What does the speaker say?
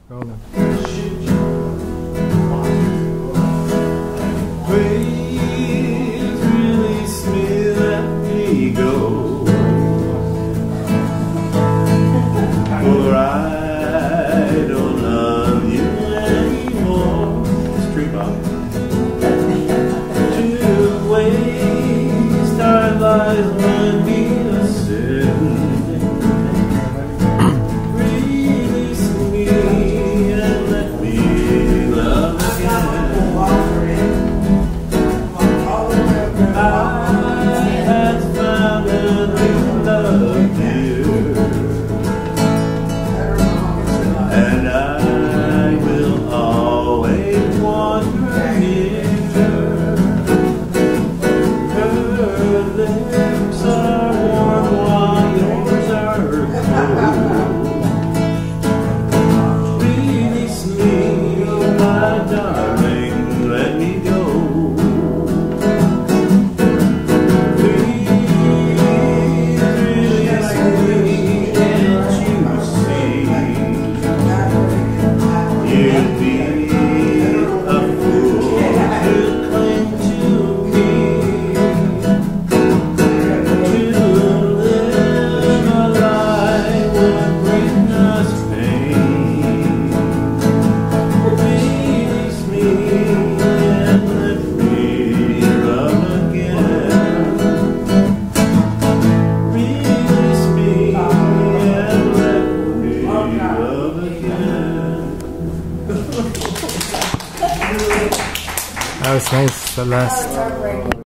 Rolling. Please release me, let me go, for I don't love you anymore. Street bop. To waste our lives would be a sin. Release me and let me love again. I had found a new love here, and I will always want her near. Her lips are warm while yours are cold. Release me, my darling, let me go. You'd be a fool to cling to me. To live a life would bring us pain. Release me and let me love again. Release me and let me love again. That was nice, the last.